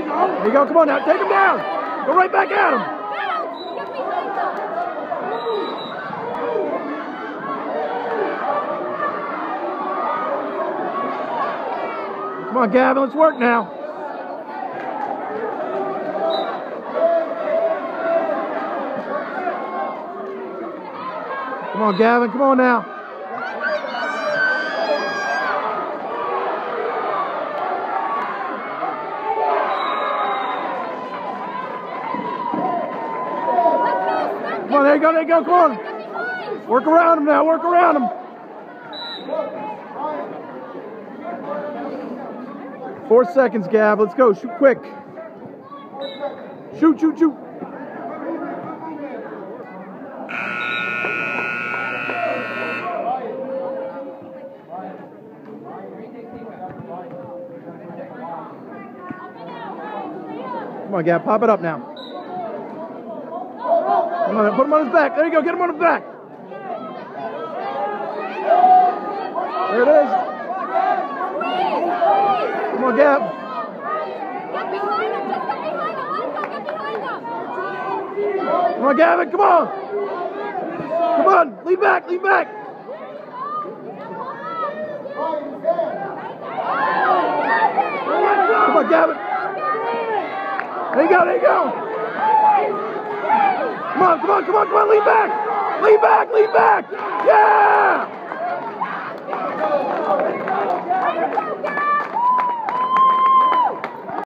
There you go. Come on now. Take him down. Go right back at him. Come on, GAvin. Let's work now. Come on, GAvin. Come on now. Come on, there you go, there you go, come on. Work around him now, work around him. 4 seconds, Gav, let's go, shoot quick. Shoot, shoot, shoot. Come on, Gav, pop it up now. Come on, put him on his back. There you go. Get him on his back. There it is. Come on, Gav. Get behind him. Just get behind him. Let him go. Get behind him. Come on, GAvin. Come on. Come on. Lean back. Lean back. Come on, GAvin. There you go. There you go. Come on, come on, come on, come on, lean back! Lean back, lean back! Yeah!